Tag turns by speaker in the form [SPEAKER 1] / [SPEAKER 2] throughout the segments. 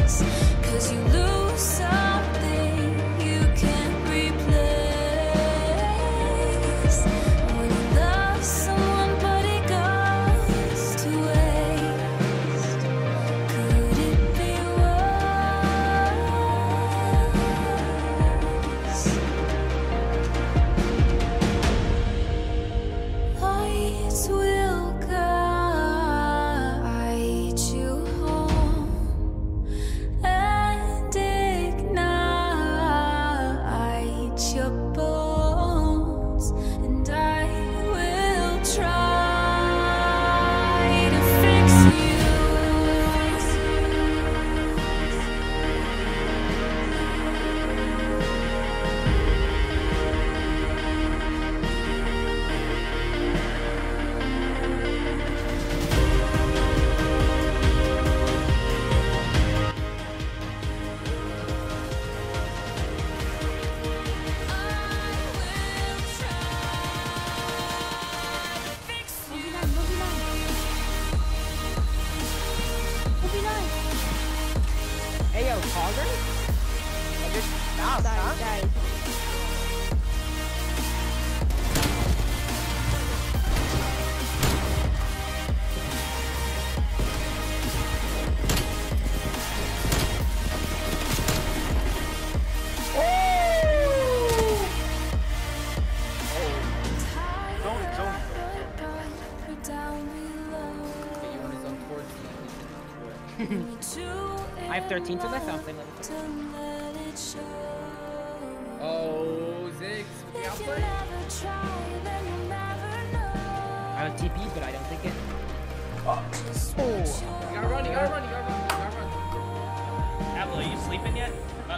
[SPEAKER 1] 'cause you lose something you can't replace. When you love someone but it goes to waste, could it be worse? Lights will guide you home and ignite your bones, and I will try to fix you.
[SPEAKER 2] Hey yo, Cogger? Stop. I have 13 to left. I'll play level 2.
[SPEAKER 3] Oh, Ziggs, we outplayed.
[SPEAKER 2] I have TP, but I don't think it.
[SPEAKER 3] You gotta run.
[SPEAKER 4] Apple, are you sleeping yet?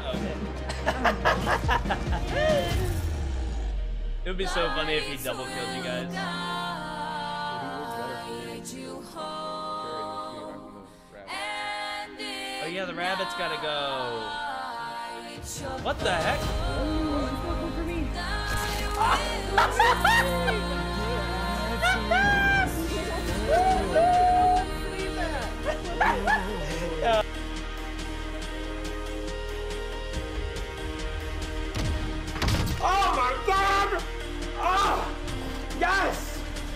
[SPEAKER 4] It would be so funny if he double killed you guys. Oh yeah, the rabbit's gotta go. What the heck?
[SPEAKER 3] Oh my god! Oh! Yes!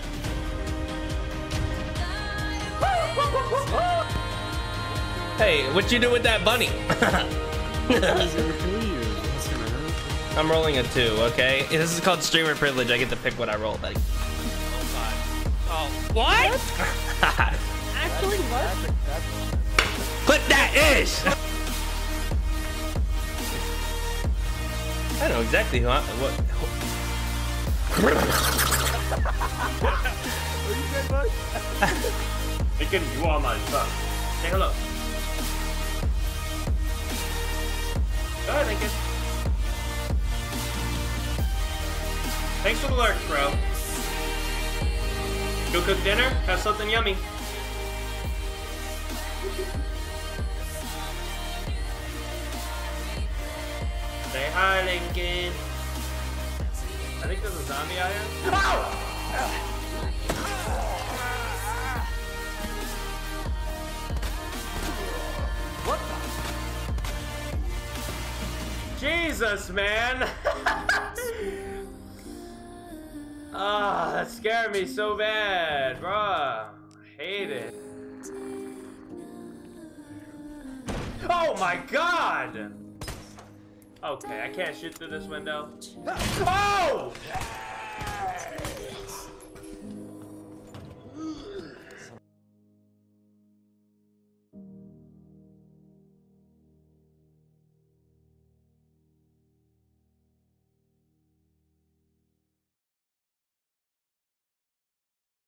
[SPEAKER 4] Hey, what you do with that bunny? I'm rolling a 2, okay? This is called streamer privilege. I get to pick what I roll, buddy. Oh, what?
[SPEAKER 2] Actually, what?
[SPEAKER 4] Clip that ish! I know exactly who I... What?
[SPEAKER 3] Are you good, bud?
[SPEAKER 4] Thinking you are my son. Say hello. Go ahead, Lincoln. Thanks for the lurk, bro. Go cook dinner? Have something yummy. Say hi, Lincoln. I think there's a zombie out here. What the? Jesus, man! Ah, that scared me so bad, bruh. Hate it. Oh my god! Okay, I can't shoot through this window. Oh!